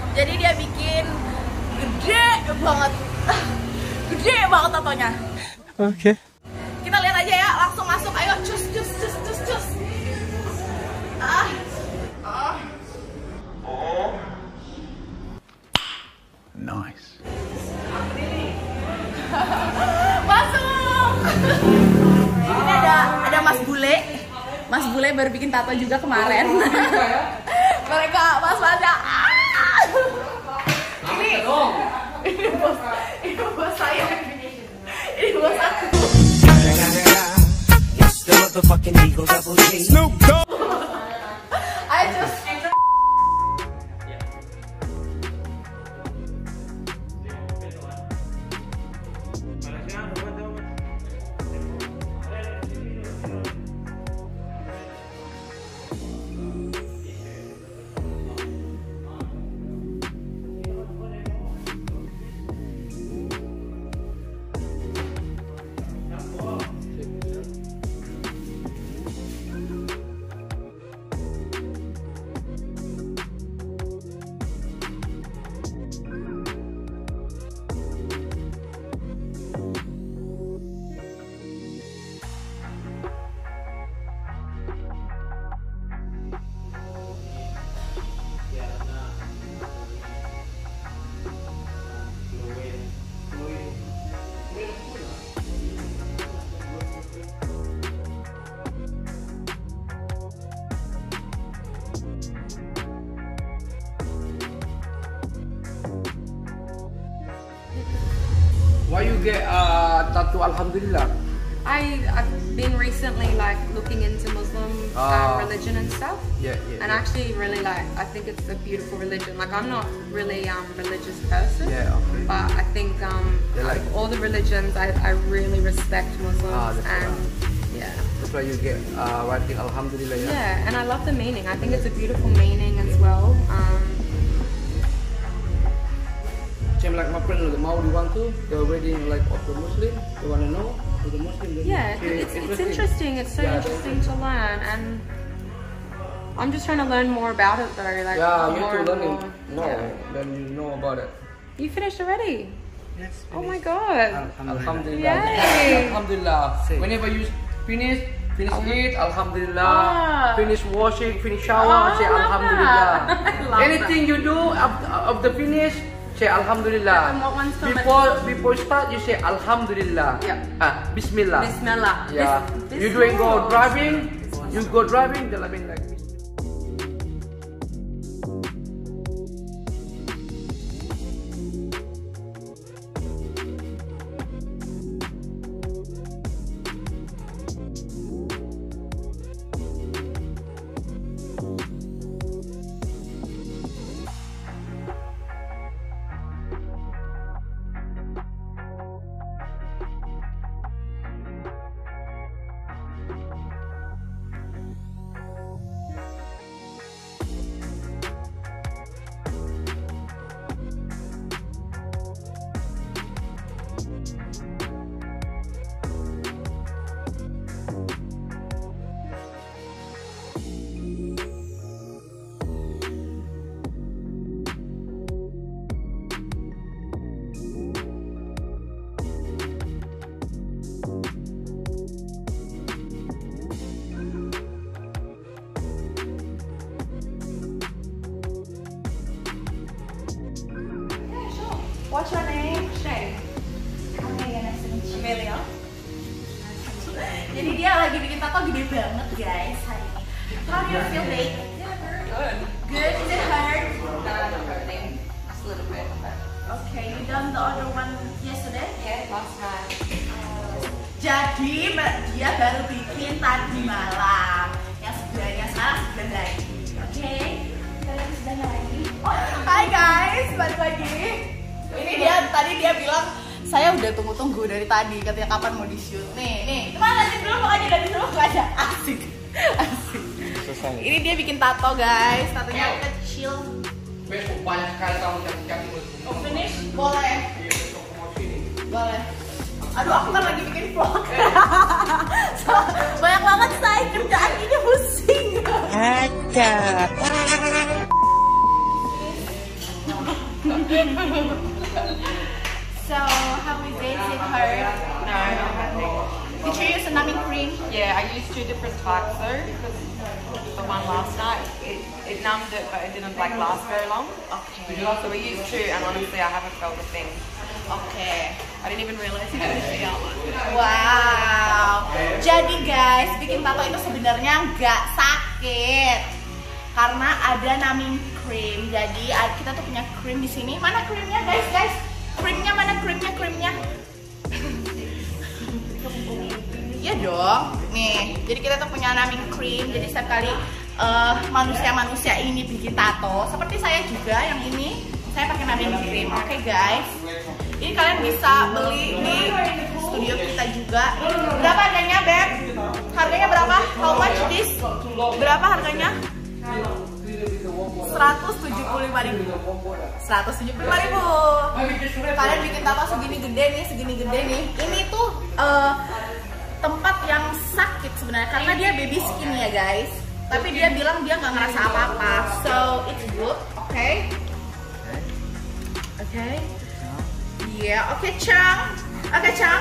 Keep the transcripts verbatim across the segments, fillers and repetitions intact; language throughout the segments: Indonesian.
Jadi dia bikin gede banget, gede banget tatonya. Oke. Okay. Kita lihat aja ya, langsung masuk. Ayo, cus, cus, cus, cus, cus. Ah, ah. Oh. Nice. Masuk. Ini ada ada Mas Bule. Mas Bule baru bikin tato juga kemarin. Mereka mas-masnya. Ah. Ini, ini bos, ini bos saya. Ini bos aku. I just. Why you get uh, tattoo Alhamdulillah? I, I've been recently like looking into Muslim uh, um, religion and stuff. Yeah, yeah. And yeah. actually really like, I think it's a beautiful religion. Like I'm not really um religious person. Yeah, okay. But I think um like, out of all the religions, I, I really respect Muslims ah, that's and right. yeah. That's why you get uh, writing Alhamdulillah. Yeah? Yeah, and I love the meaning. I think it's a beautiful meaning as well. Um, Same like my friend, the Maudi one too. The wedding like of the Muslim. They wanna know who the Muslim. yeah, okay, it's, it's interesting. interesting. It's so Yeah, interesting to learn, and I'm just trying to learn more about it though. Like Yeah, you more have to and learn more. it. No, Yeah. then you know about it. You finished already? Yes. Oh my god! Alhamdulillah. Yay. Alhamdulillah. Whenever you finish, finish it, Alhamdulillah. Ah. Finish washing, finish shower, Oh, say I love Alhamdulillah. that. I love Anything you do of, of the finish, say Alhamdulillah. And what one's so much- Before before start, you say Alhamdulillah. Yeah. Ah, Bismillah. Bismillah. Yeah. Bis- You doing go Bismillah. driving, you go driving, then I mean like. What's your name? Shay. Amelia, nice to meet you. Amelia. Jadi dia lagi bikin tato gede banget guys hari ini. How do you feel, babe? Yeah, very good. Good? Is it hard? Not hurting. Just a little bit. Okay, you done the other one yesterday? Yeah, last night. Jadi dia baru bikin tadi malam. Yang sebelahnya sekarang sebelah lagi. Oke? Kalian sebelahnya lagi. Oh, hi guys, balik lagi. Ini dia tadi dia bilang saya udah tunggu-tunggu dari tadi, katanya kapan mau di shoot. Nih, nih, kemana aja dulu makanya dari dulu aja. Asik, asik. Selesai. Ini dia bikin tato guys, tatonya kecil. Besok banyak sekali kamu cantik-cantik. Oh, finish? Boleh. Boleh. Aduh, aku kan lagi bikin vlog. So, banyak banget saya kerjaan ini pusing. Ada. So how is it? Is it hurt? No, not hurting. Did you use a numbing cream? Yeah, I used two different types though, because the one last night, it, it numbed it, but it didn't like last very long. Okay. So we used two, and honestly, I haven't felt a thing. Okay. I didn't even realize it was feel. Wow. Jadi guys, bikin tato itu sebenarnya nggak sakit karena ada numbing cream. Jadi kita tuh punya cream di sini. Mana creamnya guys? Guys, creamnya mana? Creamnya, creamnya. Iya dong. Nih, jadi kita tuh punya numbing cream. Jadi setiap kali manusia-manusia uh, ini bikin tato, seperti saya juga yang ini, saya pakai numbing cream. Oke okay, guys. Ini kalian bisa beli di studio kita juga. Berapa harganya, Beb? Harganya berapa? How much this? Berapa harganya? seratus tujuh puluh lima ribu. seratus tujuh puluh lima ribu. Kalian bikin tato segini gede nih, segini gede nih. Ini tuh uh, tempat yang sakit sebenarnya karena dia baby skin ya guys. Tapi dia bilang dia nggak ngerasa apa-apa. So it's good, oke? Okay? Oke. Okay. Iya, yeah, oke okay, Chang, oke okay, Chang.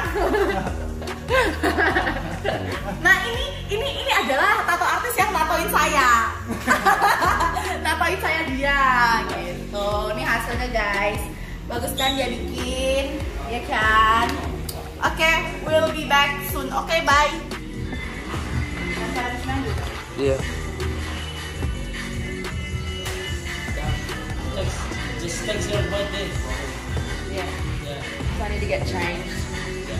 Nah ini ini ini adalah tato artis yang tatoin saya, tatoin saya dia, gitu. Ini hasilnya guys, bagus kan dia bikin, ya kan? Oke, okay, we'll be back soon. Oke, okay, bye. Iya. Yeah. Just text your birthday. Yeah. So I need to get changed. Yeah.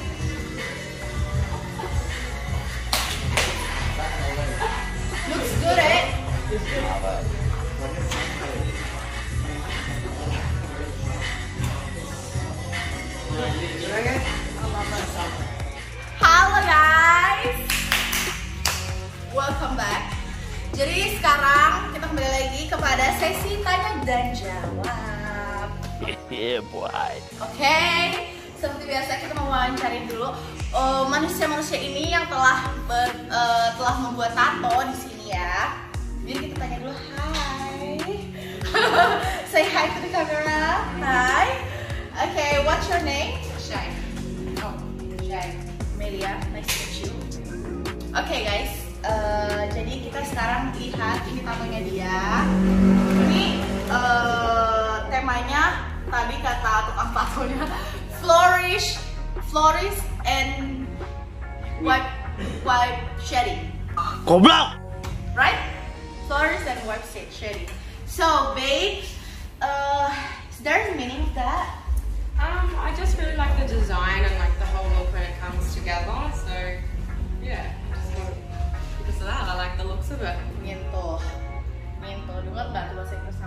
Looks good, eh? Halo guys, welcome back. Jadi sekarang kita kembali lagi kepada sesi tanya dan jawab. Yeah, boy. Oke, okay. Seperti biasa kita mau wawancarin dulu manusia-manusia uh, ini yang telah ber, uh, telah membuat tato di sini ya. Jadi kita tanya dulu, hi. Say hi to the camera. Hi. Okay, what's your name? Shay. Oh, Shay. Melia, nice to meet you. Oke okay, guys, uh, jadi kita sekarang lihat ini tatonya dia. Ini uh, temanya tadi kata tukang tatonya flourish, flourish and wipe, wipe shading. Goblok. Right? Flourish and wipe shading. So, babe, uh, is there a meaning of that? Um, I just really like the design and like the whole look when it comes together. So, yeah, just thought because of that, I like the looks of it. Nyentuh, nyentuh. Dengar nggak tuh bahasa Inggrisnya?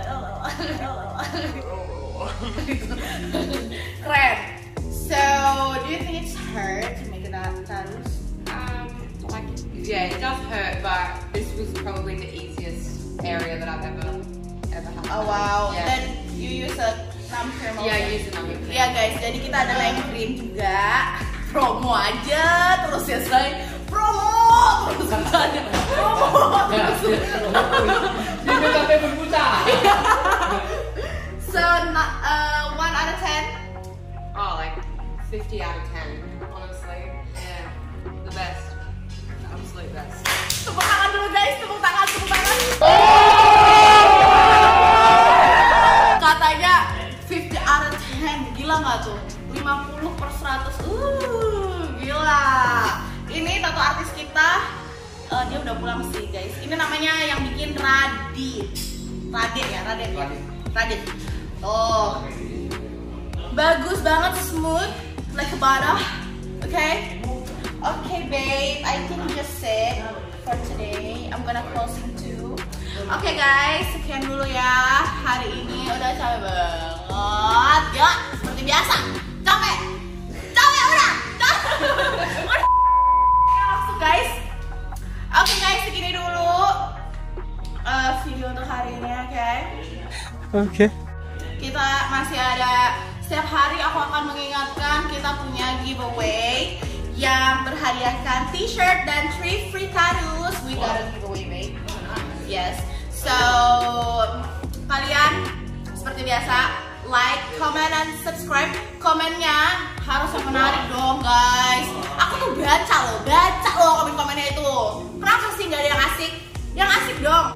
Keren. So, do you think it's hurt to make it that tattoos? Um, like, yeah, it does hurt, but this was probably the easiest area that I've ever, ever had. Oh wow. Yeah. Then you use a thumb cream. Yeah, I use a thumb cream. Iya guys, jadi kita ada lem cream juga. Promo aja terus ya say. Promo terus katanya. Promo terus. Ini sampai berbuta. So, uh, one out of ten. Oh, like fifty out of ten, honestly. Yeah, the best, the absolute best. Tepuk tangan dulu guys, tepuk tangan, tepuk tangan. Katanya fifty out of ten, gila nggak tuh? lima puluh per seratus, uh, gila. Ini tato artis kita, uh, dia udah pulang sih guys. Ini namanya yang bikin Radit, Radit ya, Radit ya, Radit. Oh, bagus banget, smooth, like a butter. Okay, okay, babe. I think just it for today. I'm gonna closing too. Oke okay, guys, sekian dulu ya hari ini. Udah capek banget, ya. Seperti biasa, capek, capek udah. Udah. Langsung guys. Oke okay, guys, segini dulu uh, video untuk hari ini, oke? Okay? Oke. Okay. Kita masih ada, setiap hari aku akan mengingatkan kita punya giveaway yang berhadiahkan t-shirt dan three free tattoos. We got a giveaway, babe. Yes. So, kalian seperti biasa like, comment, dan subscribe. Komennya harus yang menarik dong guys. Aku tuh baca loh, baca loh komen-komennya itu. Kenapa sih nggak ada yang asik? Yang asik dong.